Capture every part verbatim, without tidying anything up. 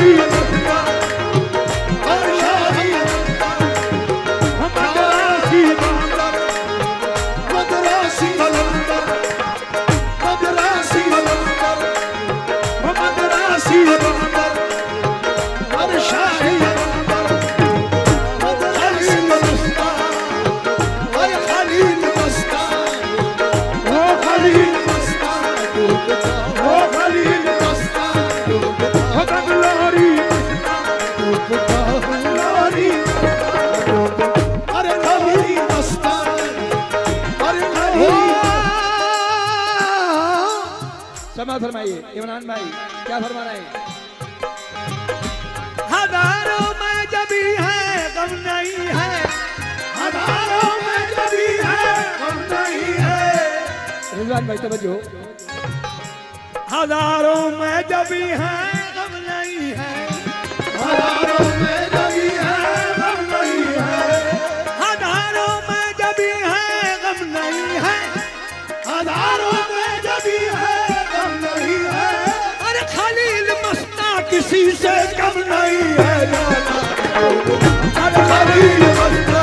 फरमाइए इमरान भाई, क्या फरमाना है? हजारों में जबी है गम नहीं है, हजारों में जबी है गम नहीं है। रिजवान भाई तवज्जो। हजारों में जबी है गम नहीं है, हजारों में जबी है गम नहीं है, हजारों में जबी है गम नहीं है, हजारों में जबी है गम नहीं है। अरे खलील मस्ता किसी से कम नहीं है, अरे खलील मस्ता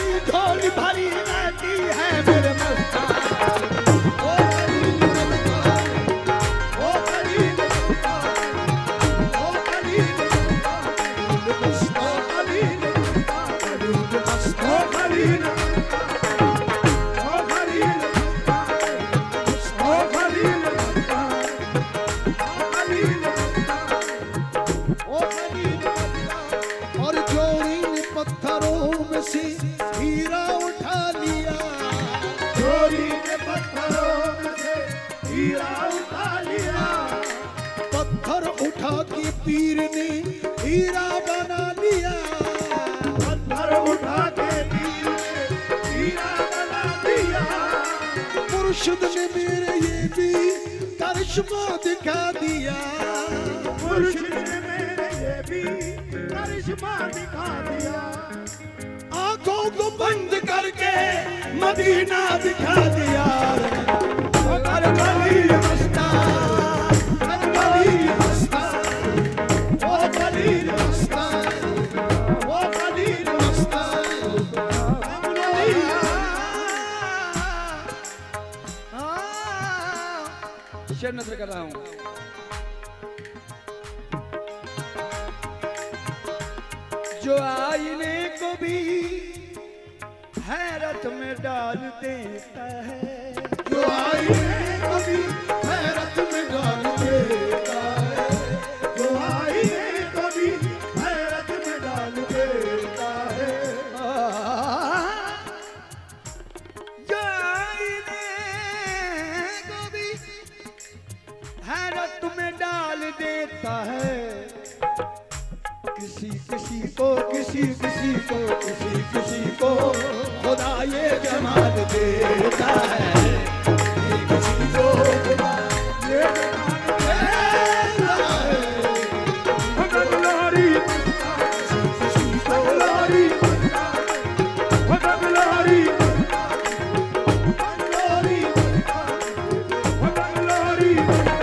भरी रहती है मेरे मस्ता। हीरा उठा लिया। पत्थर उठा के पीर ने हीरा बना लिया। पत्थर उठा के पीर ने हीरा बना लिया। मुर्शिद ने मेरे ये भी करिश्मा दिखा दिया। मुर्शिद ने मेरे ये भी करिश्मा दिखा दिया। आंखों को बंद करके मदीना दिखा दिया। अरे खलील मस्तान, अरे खलील मस्तान, वो खलील मस्तान, वो खलील मस्तान। शेर नजर कर रहा हूँ। जो आईने को भी हैरत में डाल देता है। जो आईने को भी हैरत में डाल देता है। जो आईने को भी हैरत में डाल देता है। जो आईने को भी हैरत में डाल देता है। किसी किसी को किसी किसी को किसी किसी को खुदा ये जमाल देता है। किसी को खुदा ये जमाल देता है। बगलारी किसी को बगलारी बगलारी बगलारी बगलारी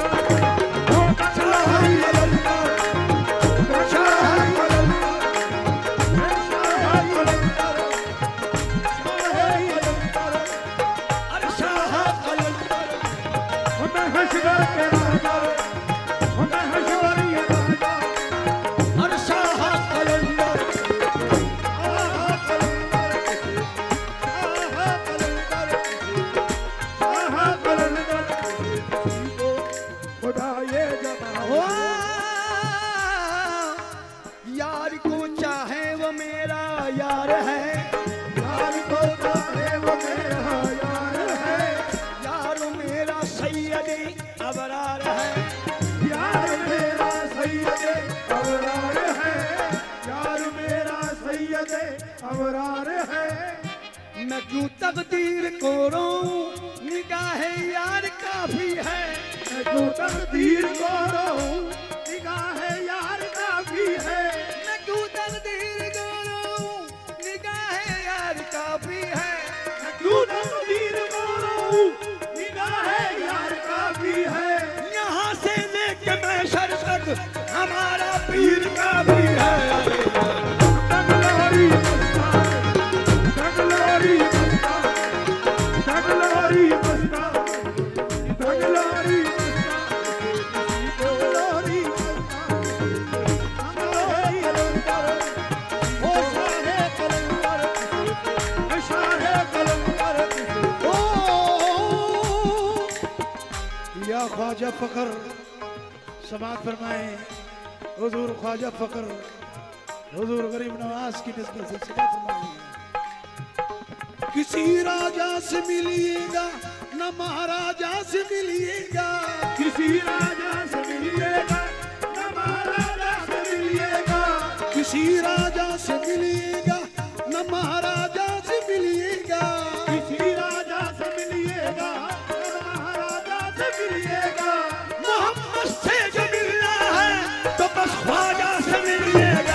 यार को चाहे वो मेरा यार है। यार को चाहे वो मेरा यार है। यार मेरा सैयदे अबरार है। यार मेरा सैयदे अबरार है। यार मेरा सैयदे अबरार है। मैं क्यों तकदीर को रोऊं, निगाहे यार काफी है। मैं क्यों तकदीर को रोऊं, निगाहे यार काफी है। मैं क्यों तकदीर को रोऊं, निगाहे यार काफी है। मैं क्यों तकदीर को रोऊं, निगाहे यार काफी है। यहाँ से लेके महशर तक हमारा पीर काफी है। बगलारी मस्तान, बगलारी मस्तान, बगलारी मस्तान, बगलारी ख्वाजा फकर समात फरमाए। हुजूर ख्वाजा फकर हुजूर गरीब नवाज की निस्बत से समात फरमाए। किसी राजा से मिलिएगा न महाराजा से मिलिएगा। किसी राजा से मिलिएगा न महाराजा से मिलिएगा। किसी राजा से मिलिएगा न महाराजा से मिलिएगा। किसी राजा से मिलिएगा मिलिएगा। मोहम्मद से जो मिलना है तो बस ख्वाजा से मिलिएगा।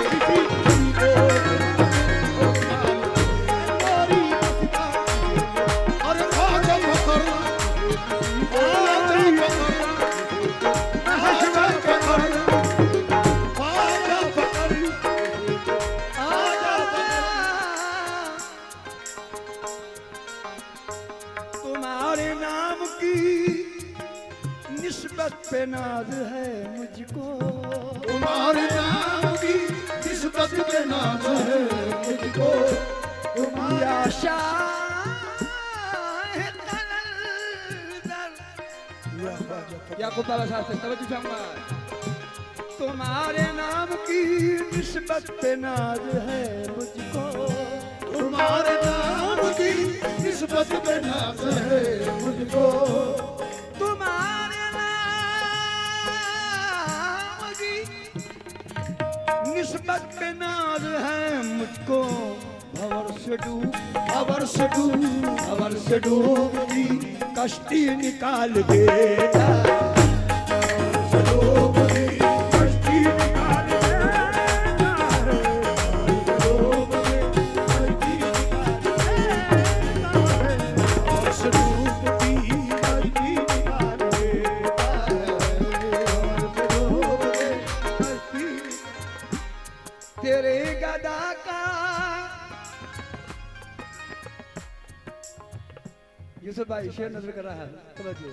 अरे ख्वाजा फकर, ख्वाजा फकर, ख्वाजा फकर, ख्वाजा फकर। तुम्हारे नाम की निस्बत पे नाज है मुझको। तुम्हारे नाम की निस्बत पे नाज है मुझको। तुम्हारा शाह कलंदर याकूब बाबा साहब से तवज्जो फरमा। तुम्हारे नाम की निस्बत पे नाज है मुझको। तुम्हारे नाम की निस्बत पे नाज है मुझको। तुम डूब खबर से डूब खबर से डूबती कश्ती निकाल देता से डूबती कश्ती निकाल देता डूबती कश्ती निकाल देता तेरे गदा का यूसुफ भाई शेर नजर कर रहा है समझिए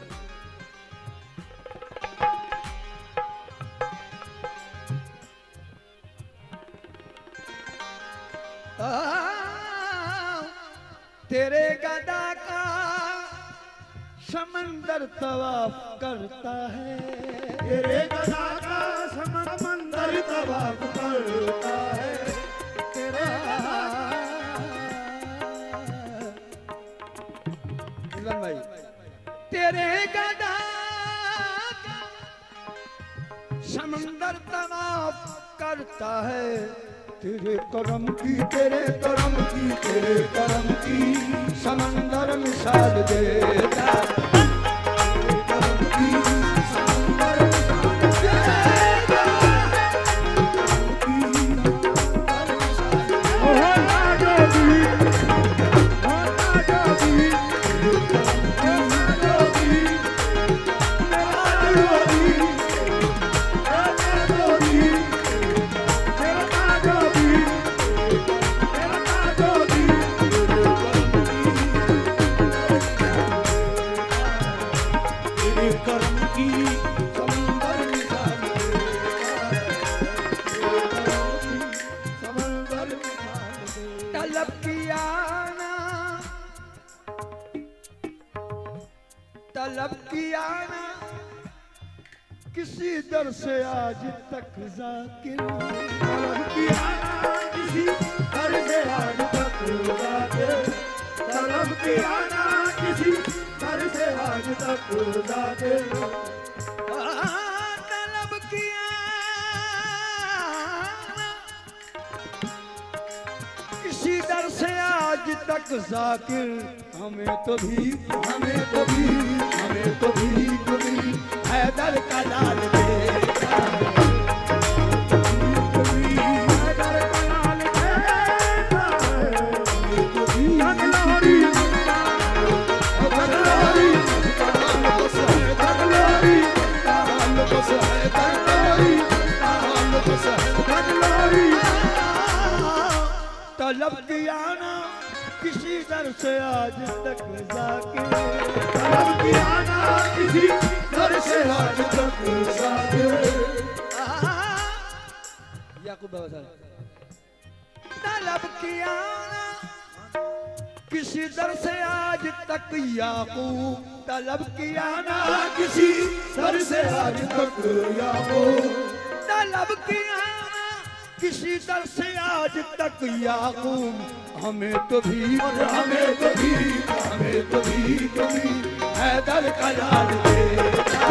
तेरे गदा का समंदर तवाफ करता है तेरे गदा का समंदर तवाफ करता है तेरा भाई तेरे गदा का समंदर तवाफ करता है तेरे करम की तेरे करम की तेरे करम की समंदर मिसाल देता तलब किया ना किसी दर से आज तक जाकिर तलब किया ना किसी दर से आज तक जाकिर तलब किया ना किसी दर से आज तक जाकिर तलब किया किसी दर से आज तक जाकिर हमें तो भी हमें तो भी हमें तो भी कभी हैदर का लाल देता हैदर का लाल देता हमें तो भी धगलोरी धगलोरी बस है धगलोरी बस है धगलोरी बस है धगलोरी तलब किया ना किसी दर से आज तक जाकिर तलब किया ना किसी दर से आज तक जाकिर याकूब बाबा साहब तलब किया ना किसी दर से आज तक याकूब तलब किया ना किसी दर से आज तक याकूब तलब किया ना किसी दर से आज तक याकूब हमें तो भी हमें तो भी हमें तो भी कभी हैदर का लाल देता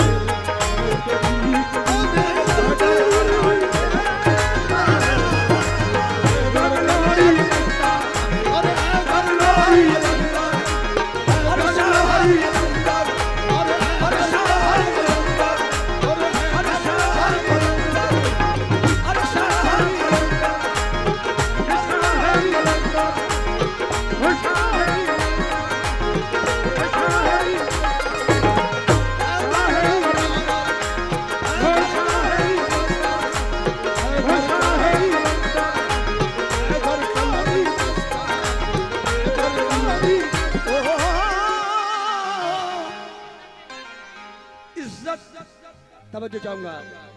तवज्जो चाहूंगा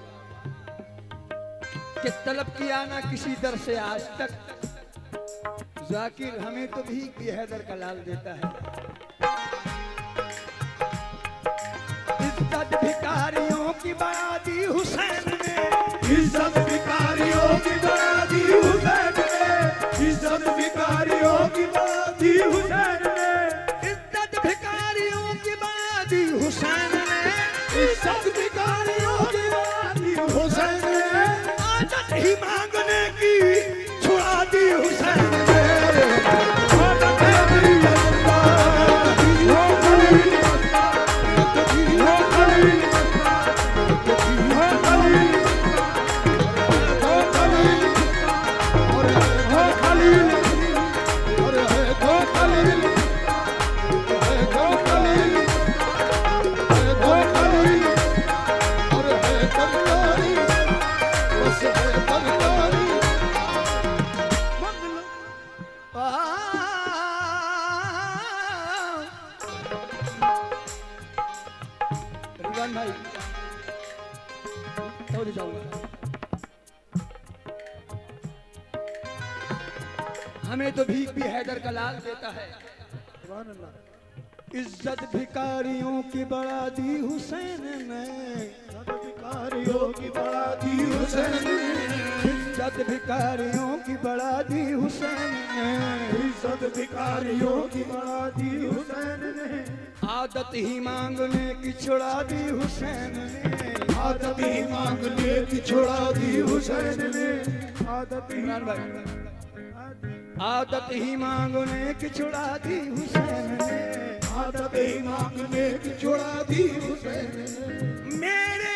कि तलब किया ना किसी दर से आज तक जाकिर हमें तो भी हैदर का लाल देता है इज्जत भिखारियों की बढ़ा दी हुसैन ने इज्जत भिखारियों की बढ़ा दी हुसैन ने इज्जत भिखारियों की बढ़ा दी हुसैन ने इज्जत भिखारियों की बढ़ा दी हुसैन ने इज्जत भिखारियों की बढ़ा दी हुसैन ने आदत ही मांगने की छुड़ा दी हुसैन ने इमरान भाई तो जाऊंगा। हमें तो भीख भी हैदर का लाल देता है। इज्जत भिकारियों की बढ़ा दी हुसैन ने, भिकारियों की बढ़ा दी हुसैन ने, इज्जत भिकारियों की बढ़ा दी हुसैन ने, इज्जत भिकारियों की बढ़ा दी हुसैन ने, आदत ही मांगने की छुड़ा दी हुसैन ने, आदत ही मांगने की छुड़ा दी हुसैन ने, आदत इमरान भाई आदत ही मांगने की छुड़ा दी हुसैन ने, आदत ही मांगने की छुड़ा दी हुसैन ने। मेरे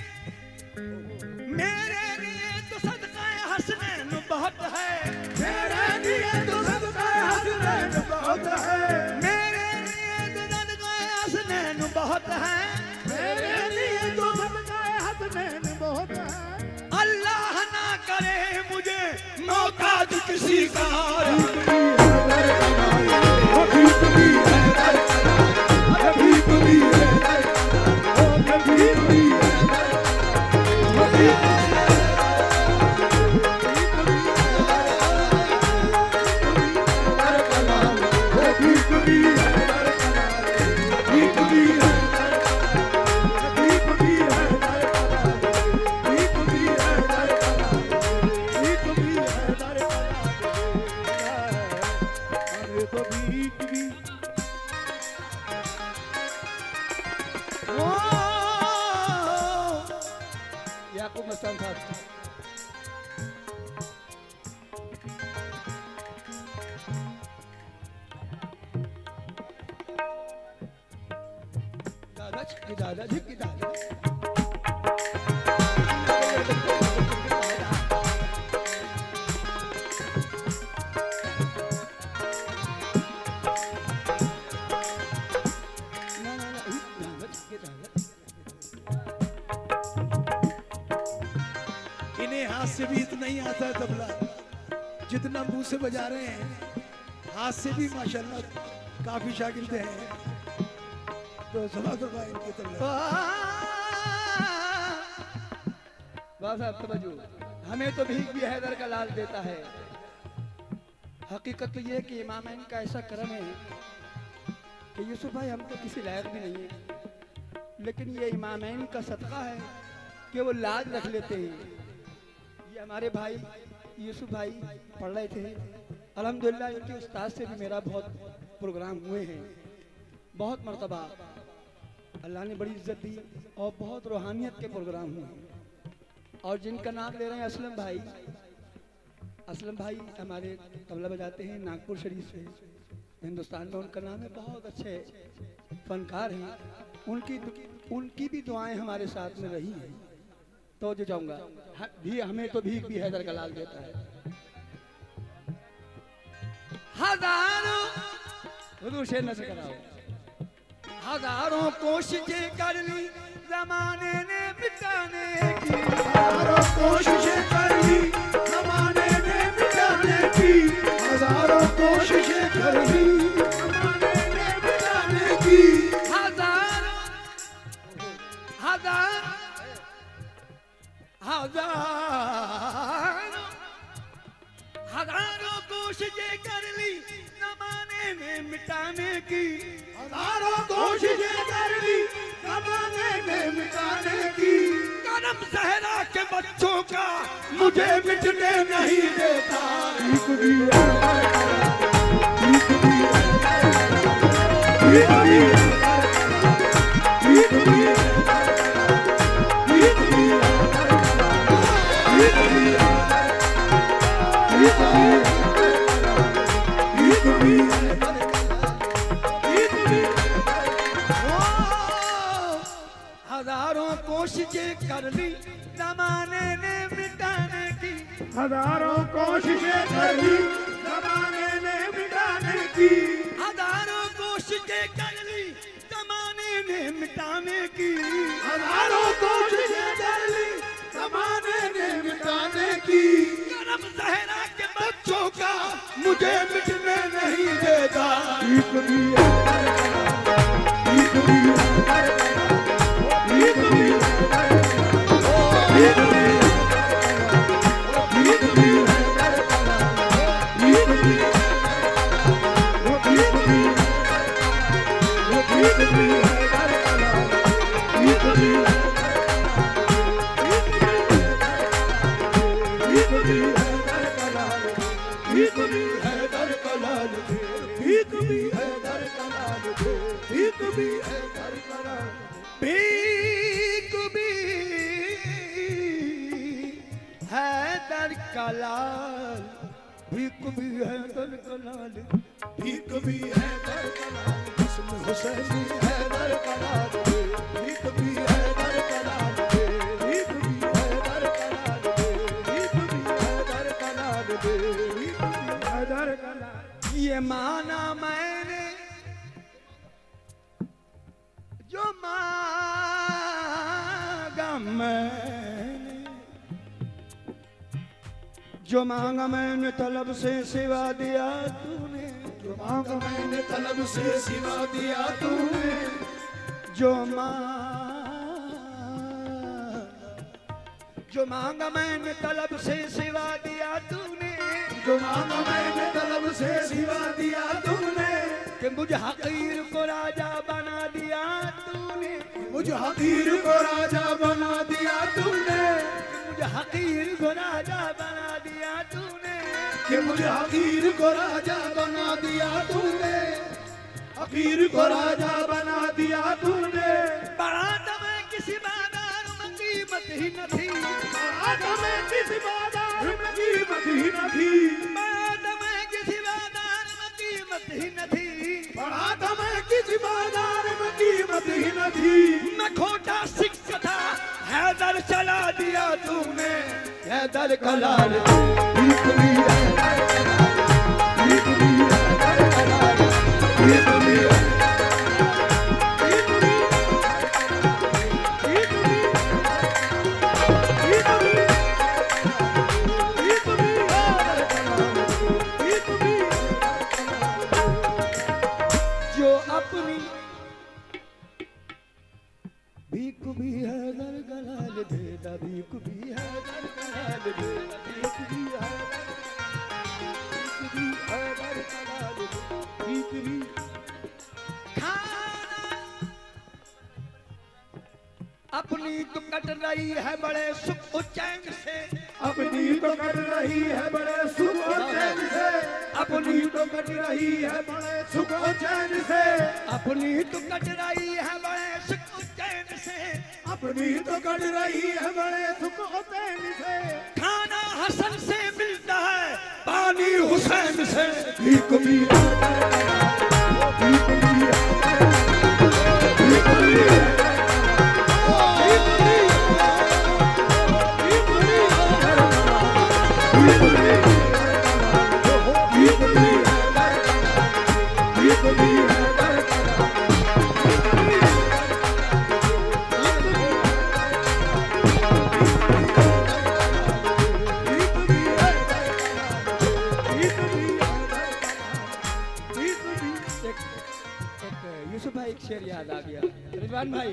मेरे लिए तो सदका हसनैन बहुत है, मेरे लिए तो सदका हसनैन बहुत है, मेरे लिए तो सदका हसनैन बहुत है, मेरे लिए तो सदका हसनैन बहुत है। अल्लाह ना करे मुझे मोहताज किसी का, याकूब मस्तान साहब दादा जी दादा जी की दादा हाथ से भी इतना ही आता है तबला जितना मुंह से बजा रहे हैं, हाथ से भी माशाल्लाह काफी शागिर्द हैं। तो सभा करवा इनके तबला। वाह साहब तवज्जो। हमें तो भीख भी हैदर का लाल देता है। हकीकत तो ये है कि इमामैन का ऐसा करम है कि यूसुफ भाई हम तो किसी लायक भी नहीं है, लेकिन ये इमामैन का सदका है कि वो लाज रख लेते हैं। ये हमारे भाई यूसुफ भाई पढ़ रहे थे, अल्हम्दुलिल्लाह उनके उस्ताद से भी मेरा बहुत प्रोग्राम हुए हैं, बहुत मर्तबा अल्लाह ने बड़ी इज्जत दी और बहुत रूहानियत के प्रोग्राम हुए हैं। और जिनका नाम ले रहे हैं असलम भाई, असलम भाई हमारे तबला बजाते हैं नागपुर शरीफ से, हिंदुस्तान में उनका नाम है, बहुत अच्छे फनकार हैं। उनकी उनकी भी दुआएं हमारे साथ में रही हैं। तो जो जाऊंगा भी हमें तो भीख भी हैदर का लाल देता है। हजारों हुजूर शेर नज़र कराओ। हजारों कोशिशें कर ली जमाने ने मिटाने की, हजारों कोशिशें कर ली जमाने ने मिटाने की, हजारों कोशिशें कर ली जमाने ने मिटाने की, हजारों हजार हजारों हजारों कोशिशें कर ली जमाने में मिटाने की, हजारों कोशिशें कर ली जमाने में मिटाने की, करम सहरा के बच्चों का मुझे मिटने नहीं देता। हजारों कोशिशें कर ली जमाने ने मिटाने की, हजारों कोशिशें कर ली जमाने ने मिटाने की, हजारों कोशिशें कर ली जमाने ने मिटाने की, हजारों कोशिशें कर ली जमाने ने मिटाने की, करम सहरा के बच्चों का मुझे मिटने नहीं देता। भीख भी है, भीख भी है, भीख भीख भी है दर कलाल, भीख भी है दर कलाल, भीख भी है दर कलाल, हुस्न हुसैनी है दर कलाल, भीख भी है दर कलाल, भीख भी है दर कलाल, भीख भी है दर कलाल, भीख भी है दर कलाल। ये माना मैंने जो मांगा मैंने, जो मांगा मैंने तलब से सिवा दिया तूने, जो मांगा मैंने तलब से सिवा दिया तूने, जो मांगा जो मांगा मैंने तलब से सिवा दिया तूने, जो मांगा मैंने तलब से सिवा दिया तूने, कि मुझे हकीर को राजा बना दिया तूने, मुझे हकीर को राजा बना दिया तूने, मुझे हकीर को राजा बना दिया तूने, कि मुझे हकीर को राजा बना दिया तूने, हकीर को राजा बना दिया तूने। बारात में किसी बाजार में कीमत ही न थी, बारात में किसी बाजार में कीमत ही न थी, बारात में किसी बाजार में कीमत ही न थी, बारात में किसी बाजार में कीमत ही न थी। मैं खोटा सिक्का था, हैदर चला दिया तूने, हैदर कलाल, भीख भी है दर कलाल, भीख भी है दर कलाल, भीख भी है, भीख भी, भीख भी, भीख भी, भीख भी है दर कलाल, भीख भी है दर कलाल। जो अपनी भीख भी है दर कलाल देता, भीख भी है दर कलाल देता, भीख भी है भीख भी है दर कलाल, भीख भी। खाना अपनी तो कट रही है बड़े सुख चैन से, अपनी तो कट रही है बड़े सुख और चैन से, अपनी तो कट रही है बड़े सुख और चैन से, अपनी तो कट रही है बड़े सुख चैन से, अपनी तो कट रही है बड़े सुख और चैन से। खाना हसन से मिलता है, पानी हुसैन से, भीख भी है दर कलाल, भीख भी है दर कलाल, भीख भी है दर कलाल, भीख भी है दर कलाल, भीख भी है दर कलाल, भीख भी है दर कलाल, भीख भी है दर कलाल, यूसुफ भाई एक शेर याद आ गया, रिजवान भाई।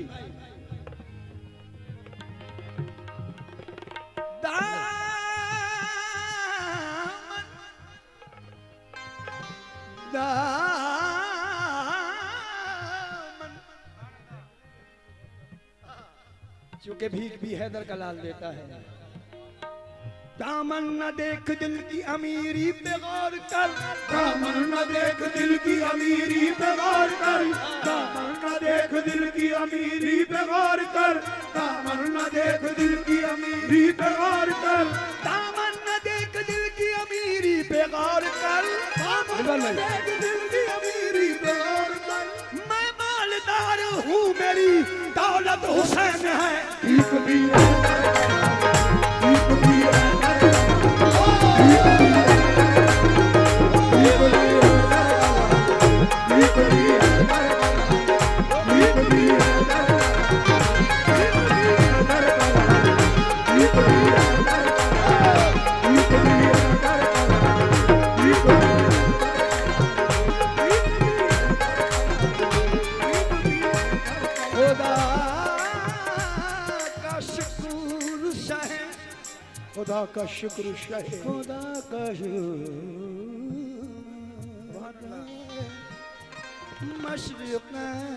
दामन दामन चूंकि भीख भी हैदर कलाल देता है, दामन न देख दिल की अमीरी पे गौर कर, दामन न देख दिल की अमीरी पे गौर कर, दामन न देख दिल की अमीरी पे गौर कर, दामन न देख दिल की अमीरी पे गौर कर, दामन न देख दिल की अमीरी पे गौर कर, दामन न देख दिल की अमीरी पे गौर कर। मैं मालदार हूँ मेरी दौलत हुसैन है, भीख भी है दर कलाल, भीख भी है दर कलाल, भीख भी है दर कलाल, भीख भी है दर कलाल, भीख भी है दर कलाल, भीख भी है दर कलाल, भीख भी है दर कलाल, भीख भी है दर कलाल, भीख भी है। खुदा का शुक्र है, खुदा का शुक्र शहे, खुदा का शुक्र मशरिक़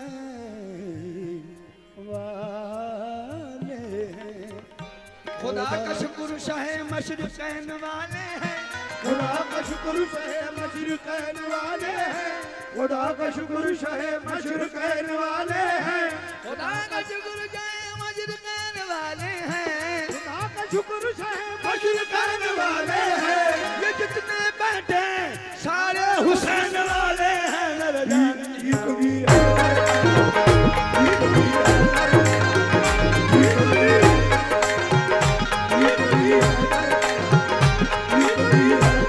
वाले हैं, खुदा का शुक्र है मशरिक़ैन वाले हैं, खुदा का शुक्र शहे मशरिक़ैन वाले हैं, खुदा का शुक्र शहे मशहूर कहने वाले हैं, खुदा का शुक्र शहे मशहूर कहने वाले हैं, खुदा का शुक्र शहे मशहूर कहने वाले हैं। ये जितने बैठे सारे हुसैन वाले हैं मेरे जान। ये कभी है, ये कभी है, ये कभी है, ये कभी है, ये कभी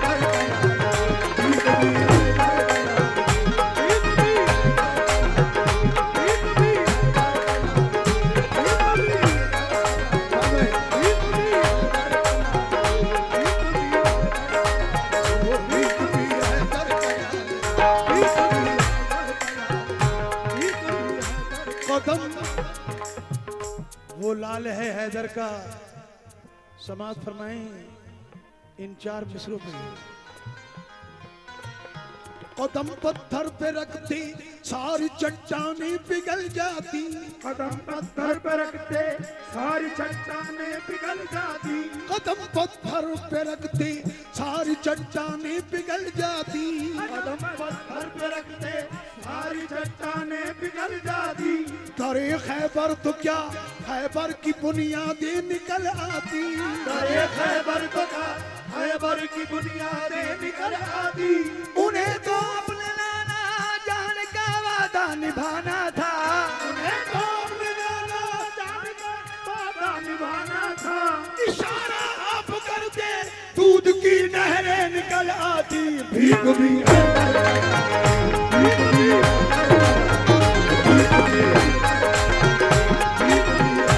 वो लाल है हैदर का समाज फरमाएं इन चार मिसरों में। कदम पत्थर पे रखती सारी चट्टानें पिघल जाती, कदम पत्थर पे रखते सारी चट्टानें पिघल जाती, कदम पत्थर पे रखते सारी चट्टानें पिघल जाती, कदम पत्थर पे रखते सारी चट्टानें पिघल जाती। दरे खैबर तो क्या खैबर की बुनियादें निकल आती, दरे खैबर तो क्या खैबर की बुनियादें निकल आती। उन्हें तो अपने नाना जान का वादा निभाना था, उन्हें तो अपने नाना जान का वादा निभाना था। इशारा आप करते दूध की नहरें निकल आती। भीख भी है, भीख भी है, भीख भी है, भीख भी है,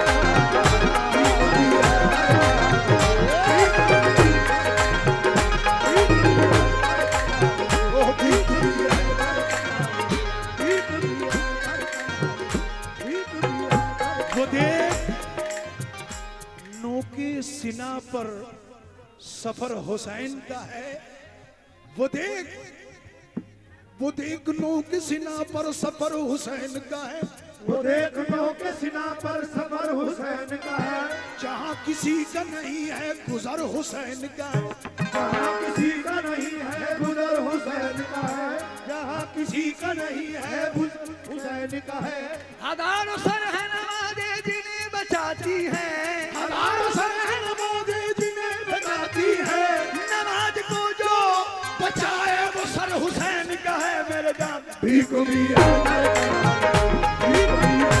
ओ भीख भी है, भीख भी है, भीख भी है। वो देख नौ के सीना पर सफर हुसैन का है, वो देख वो देख नो के सीना पर सफर हुसैन का है, वो देख नो के सीना पर सफर हुसैन का है। जहाँ किसी का नहीं है गुजर हुसैन का है, जहाँ किसी का नहीं है गुजर हुसैन का है, जहाँ किसी का नहीं है हुसैन का है। हजारों सर है नमाज़े जिन्हें बचाती हैं, हजारों सर है नमाज़े जिन्हें बचाती है। नमाज को जो बचाए वो सर हुसैन का है मेरे जान। भीख भी है, भीख भी है,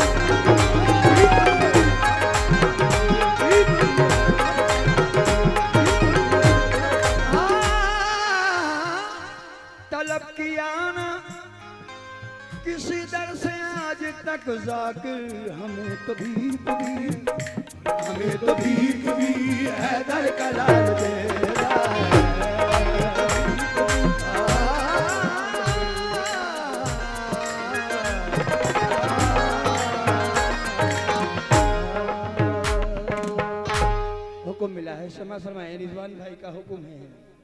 भीख भी है। हाँ, तलब किया ना किसी दर से आज तक जाकिर, हमें तो भीख भी हमें तो भीख भी हैदर का लाल दे रहा है। हुक्म मिला है, शमा फरमाए रिजवान भाई का हुक्म है।